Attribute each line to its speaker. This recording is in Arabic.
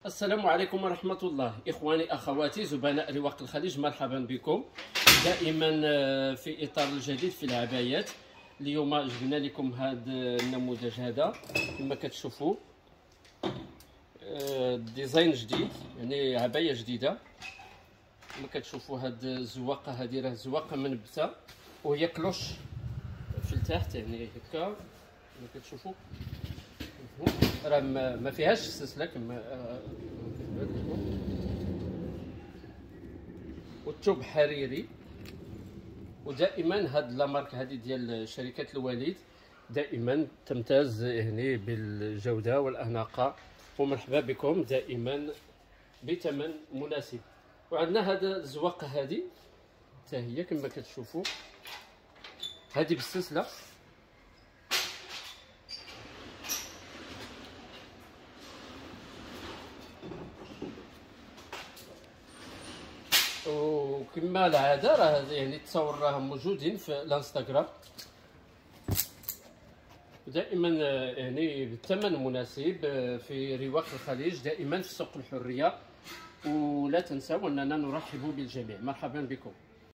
Speaker 1: السلام عليكم ورحمة الله. إخواني أخواتي زبناء رواق الخليج، مرحبا بكم دائما في إطار الجديد في العبايات. اليوم جبنا لكم هذا النموذج هذا كما كتشوفوا، ديزاين جديد، يعني عباية جديدة. كما كتشوفوا هاد الزواقة هذه راه زواقة منبتة وهي كلوش في التحت، يعني هكا كما كتشوفوا راه ما فيهاش السلسله كما والثوب حريري. ودائما هاد لامارك هذه ديال شركه الوليد دائما تمتاز يعني بالجوده والاناقه، ومرحبا بكم دائما بثمن مناسب. وعندنا هذا الزواقه هذه حتى هي كما كتشوفوا، هذه بالسلسله وكما العاده راه يعني التصاور راه موجودين في الانستغرام دائما، يعني بالثمن مناسب في رواق الخليج، دائما في سوق الحريه. ولا تنسوا اننا نرحب بالجميع. مرحبا بكم.